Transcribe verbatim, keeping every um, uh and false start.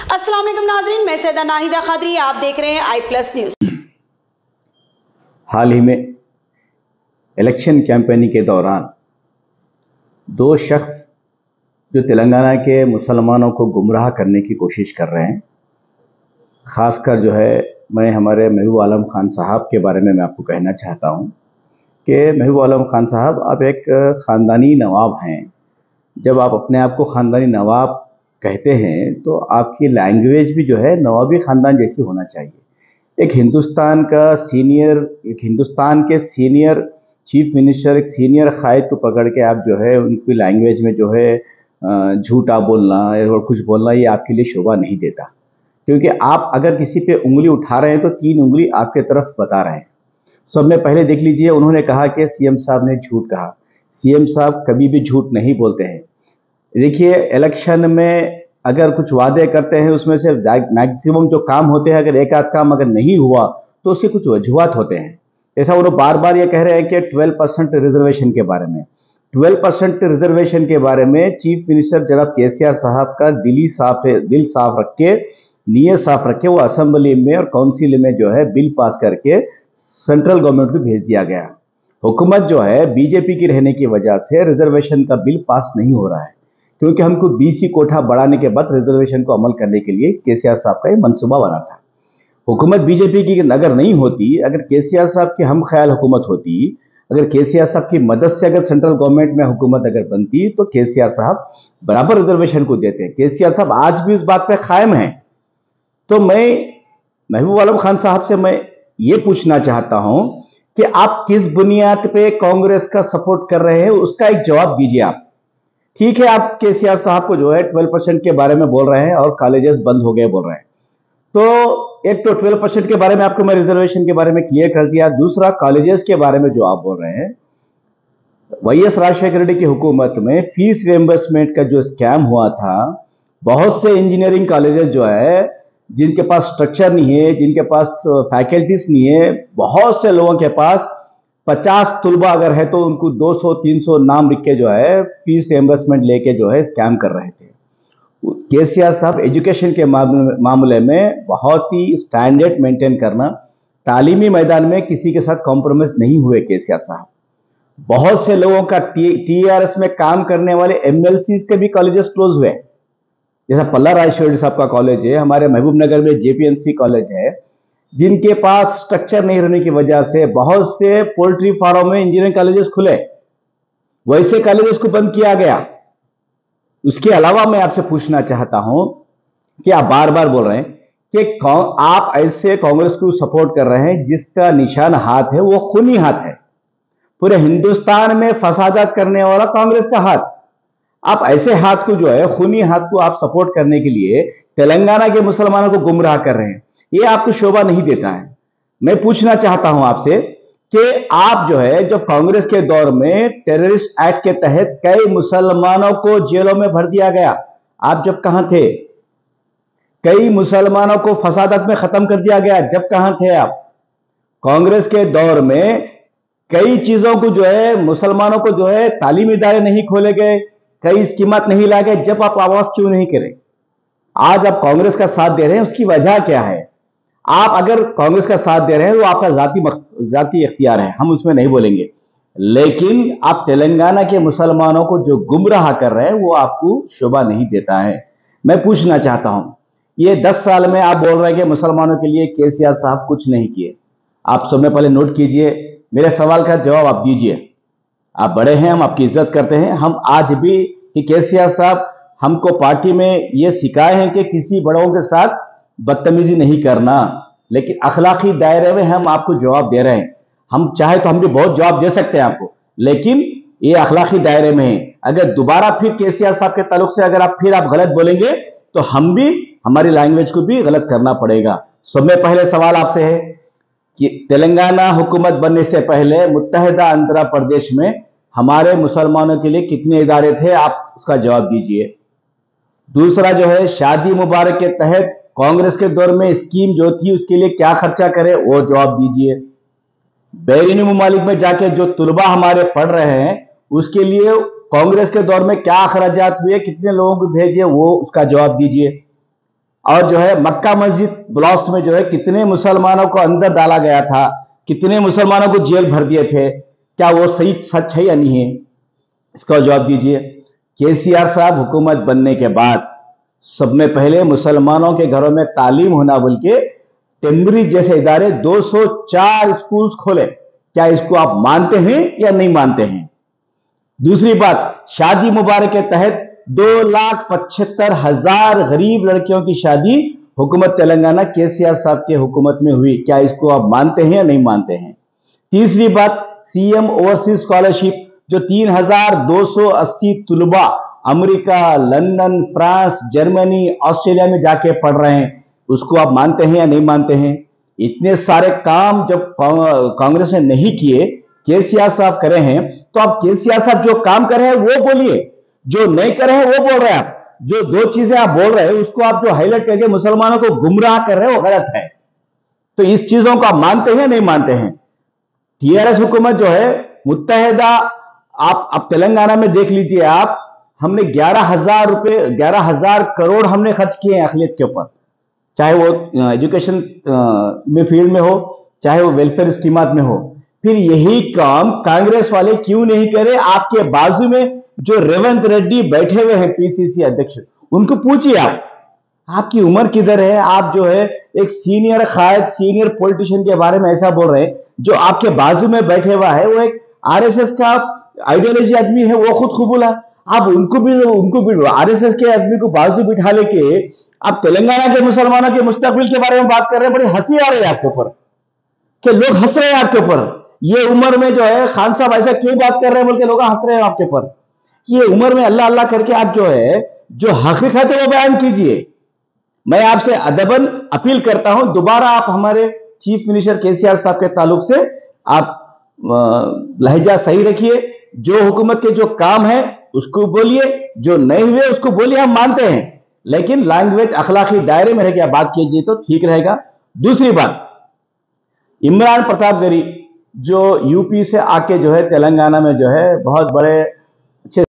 अस्सलाम वालेकुम नाज़रीन, मैं सैयदा नाहिदा खादरी, आप देख रहे हैं आई प्लस न्यूज़। हाल ही में इलेक्शन कैंपेनिंग के दौरान दो शख्स जो तेलंगाना के मुसलमानों को गुमराह करने की कोशिश कर रहे हैं, ख़ासकर जो है मैं हमारे महबूब आलम खान साहब के बारे में मैं आपको कहना चाहता हूं कि महबूब आलम खान साहब आप एक ख़ानदानी नवाब हैं। जब आप अपने आप को ख़ानदानी नवाब कहते हैं तो आपकी लैंग्वेज भी जो है नवाबी ख़ानदान जैसी होना चाहिए। एक हिंदुस्तान का सीनियर एक हिंदुस्तान के सीनियर चीफ मिनिस्टर, एक सीनियर कायद को पकड़ के आप जो है उनकी लैंग्वेज में जो है झूठा बोलना और कुछ बोलना, ये आपके लिए शोभा नहीं देता। क्योंकि आप अगर किसी पे उंगली उठा रहे हैं तो तीन उंगली आपके तरफ बता रहे हैं। सब में पहले देख लीजिए, उन्होंने कहा कि सीएम साहब ने झूठ कहा। सीएम साहब कभी भी झूठ नहीं बोलते हैं। देखिए, इलेक्शन में अगर कुछ वादे करते हैं उसमें से मैक्सिमम जो काम होते हैं, अगर एक आध काम अगर नहीं हुआ तो उसके कुछ वजूहात होते हैं। ऐसा वो बार बार ये कह रहे हैं कि ट्वेल्व परसेंट रिजर्वेशन के बारे में ट्वेल्व परसेंट रिजर्वेशन के बारे में चीफ मिनिस्टर जनाब केसीआर साहब का दिली साफ है, दिल साफ रख के, नीयत साफ रख के वो असेंबली में और काउंसिल में जो है बिल पास करके सेंट्रल गवर्नमेंट को भेज दिया गया। हुकूमत जो है बीजेपी की रहने की वजह से रिजर्वेशन का बिल पास नहीं हो रहा है, क्योंकि हमको बीसी कोठा बढ़ाने के बाद रिजर्वेशन को अमल करने के लिए केसीआर साहब का ये मनसूबा बना था। हुकूमत बीजेपी की अगर नहीं होती, अगर केसीआर साहब की हम ख्याल हुकूमत होती, अगर केसीआर साहब की मदद से अगर सेंट्रल गवर्नमेंट में हुकूमत अगर बनती तो केसीआर साहब बराबर रिजर्वेशन को देते हैं। केसीआर साहब आज भी उस बात पे कायम हैं। तो मैं महबूब आलम खान साहब से मैं ये पूछना चाहता हूं कि आप किस बुनियाद पे कांग्रेस का सपोर्ट कर रहे हैं, उसका एक जवाब दीजिए आप। ठीक है, आप केसीआर साहब को जो है ट्वेल्व परसेंट के बारे में बोल रहे हैं और कॉलेजेस बंद हो गए बोल रहे हैं। तो एक तो ट्वेल्व परसेंट के बारे में आपको मैं रिजर्वेशन के बारे में क्लियर कर दिया। दूसरा, कॉलेजेस के बारे में जो आप बोल रहे हैं, वाई एस राजशेखर रेड्डी की हुकूमत में फीस रिएम्बर्समेंट का जो स्कैम हुआ था, बहुत से इंजीनियरिंग कॉलेजेस जो है जिनके पास स्ट्रक्चर नहीं है, जिनके पास फैकल्टीज नहीं है, बहुत से लोगों के पास पचास तुलबा अगर है तो उनको दो सौ तीन सौ नाम लिख के जो है फीस रिएम्बर्समेंट लेके जो है स्कैम कर रहे थे। केसीआर साहब एजुकेशन के मामले में बहुत ही स्टैंडर्ड मेंटेन करना, तालीमी मैदान में किसी के साथ कॉम्प्रोमाइज नहीं हुए केसीआर साहब। बहुत से लोगों का टीआरएस में काम करने वाले एमएलसीज के भी कॉलेजेस क्लोज हुए, जैसा पल्ला राजेश्वरी साहब का कॉलेज है, हमारे महबूब नगर में जेपीएमसी कॉलेज है, जिनके पास स्ट्रक्चर नहीं रहने की वजह से बहुत से पोल्ट्री फार्म में इंजीनियरिंग कॉलेजेस खुले, वैसे कॉलेजेस को बंद किया गया। उसके अलावा मैं आपसे पूछना चाहता हूं कि आप बार बार बोल रहे हैं कि आप ऐसे कांग्रेस को सपोर्ट कर रहे हैं जिसका निशान हाथ है वो खूनी हाथ है। पूरे हिंदुस्तान में फसादात करने वाला कांग्रेस का हाथ। आप ऐसे हाथ को जो है, खूनी हाथ को आप सपोर्ट करने के लिए तेलंगाना के मुसलमानों को गुमराह कर रहे हैं, ये आपको शोभा नहीं देता है। मैं पूछना चाहता हूं आपसे कि आप जो है, जब कांग्रेस के दौर में टेररिस्ट एक्ट के तहत कई मुसलमानों को जेलों में भर दिया गया, आप जब कहां थे? कई मुसलमानों को फसादत में खत्म कर दिया गया, जब कहां थे आप? कांग्रेस के दौर में कई चीजों को जो है, मुसलमानों को जो है तालीमी इदारे नहीं खोले गए, कई स्कीमत नहीं ला गए, जब आप आवाज क्यों नहीं करें? आज आप कांग्रेस का साथ दे रहे हैं, उसकी वजह क्या है? आप अगर कांग्रेस का साथ दे रहे हैं तो आपका जाती जाती इख्तियार है, हम उसमें नहीं बोलेंगे, लेकिन आप तेलंगाना के मुसलमानों को जो गुमराह कर रहे हैं वो आपको शोभा नहीं देता है। मैं पूछना चाहता हूं, ये दस साल में आप बोल रहे हैं कि मुसलमानों के लिए केसीआर साहब कुछ नहीं किए। आप सब में पहले नोट कीजिए, मेरे सवाल का जवाब आप दीजिए। आप बड़े हैं, हम आपकी इज्जत करते हैं। हम आज भी कि केसीआर साहब हमको पार्टी में ये सिखाए हैं कि किसी बड़ों के साथ बदतमीजी नहीं करना, लेकिन अखलाकी दायरे में हम आपको जवाब दे रहे हैं। हम चाहे तो हम भी बहुत जवाब दे सकते हैं आपको, लेकिन ये अखलाकी दायरे में है। अगर दोबारा फिर केसीआर साहब के ताल्लुक से अगर आप फिर आप गलत बोलेंगे तो हम भी हमारी लैंग्वेज को भी गलत करना पड़ेगा। सब में पहले सवाल आपसे है कि तेलंगाना हुकूमत बनने से पहले मुत्तहिदा आंध्र प्रदेश में हमारे मुसलमानों के लिए कितने इदारे थे, आप उसका जवाब दीजिए। दूसरा जो है, शादी मुबारक के तहत कांग्रेस के दौर में स्कीम जो थी उसके लिए क्या खर्चा करे, वो जवाब दीजिए। बैरूनी मुमालिक में जाके जो तुलबा हमारे पढ़ रहे हैं उसके लिए कांग्रेस के दौर में क्या अखराजात हुए, कितने लोगों को भेजे, वो उसका जवाब दीजिए। और जो है मक्का मस्जिद ब्लास्ट में जो है कितने मुसलमानों को अंदर डाला गया था, कितने मुसलमानों को जेल भर दिए थे, क्या वो सही सच है या नहीं है, इसका जवाब दीजिए। केसीआर साहब हुकूमत बनने के बाद सब में पहले मुसलमानों के घरों में तालीम होना बोल के टेम्बरी जैसे इदारे दो सौ चार स्कूल्स खोले। क्या इसको आप मानते हैं या नहीं मानते हैं? दूसरी बात, शादी मुबारक के तहत दो लाख पचहत्तर हजार गरीब लड़कियों की शादी हुकूमत तेलंगाना केसीआर साहब के हुकूमत में हुई। क्या इसको आप मानते हैं या नहीं मानते हैं? तीसरी बात, सीएम ओवरसीज स्कॉलरशिप जो तीन हजार दो सौ अस्सी तुलबा America, London, France, Germany, Australia में जाके पढ़ रहे हैं, उसको आप मानते हैं या नहीं मानते हैं? इतने सारे काम जब कांग्रेस ने नहीं किए, केसीआर साहब करे हैं, तो आप केसीआर साहब जो काम कर रहे हैं वो बोलिए, जो नहीं कर रहे हैं वो बोल रहे हैं। आप जो दो चीजें आप बोल रहे हैं उसको आप जो हाईलाइट करके मुसलमानों को गुमराह कर रहे हैं वो गलत है। तो इस चीजों को आप मानते हैं या नहीं मानते हैं? टीआरएस हुकूमत जो है मुत्तहिदा, आप आप तेलंगाना में देख लीजिए, आप हमने ग्यारह हजार रुपए ग्यारह हजार करोड़ हमने खर्च किए हैं अखिलियत के ऊपर, चाहे वो एजुकेशन में फील्ड में हो, चाहे वो वेलफेयर स्कीमात में हो। फिर यही काम कांग्रेस वाले क्यों नहीं करे? आपके बाजू में जो रेवंत रेड्डी बैठे हुए हैं पीसीसी अध्यक्ष, उनको पूछिए आप, आपकी उम्र किधर है? आप जो है एक सीनियर कायद, सीनियर पॉलिटिशियन के बारे में ऐसा बोल रहे हैं। जो आपके बाजू में बैठे हुआ है वो एक आरएसएस का आइडियोलॉजी आदमी है, वो खुद कबूल है। आप उनको भी उनको भी आरएसएस के आदमी को बाजू बिठा लेके आप तेलंगाना के मुसलमानों के मुस्तकबिल के बारे में बात कर रहे हैं। बड़ी हंसी आ रही है आपके ऊपर, कि लोग हंस रहे हैं आपके ऊपर। ये उम्र में जो है खान साहब ऐसा क्यों बात कर रहे हैं बोल के लोग हंस रहे हैं आपके ऊपर। ये उम्र में अल्लाह अल्लाह करके आप जो है जो हकीकत है वो बयान कीजिए। मैं आपसे अदबन अपील करता हूं, दोबारा आप हमारे चीफ मिनिस्टर केसीआर साहब के ताल्लुक से आप लहजा सही रखिए। जो हुकूमत के जो काम है उसको बोलिए, जो नहीं हुए उसको बोलिए, हम मानते हैं, लेकिन लैंग्वेज अखलाकी दायरे में रह के बात कीजिए तो ठीक रहेगा। दूसरी बात, इमरान प्रतापगढ़ी जो यूपी से आके जो है तेलंगाना में जो है बहुत बड़े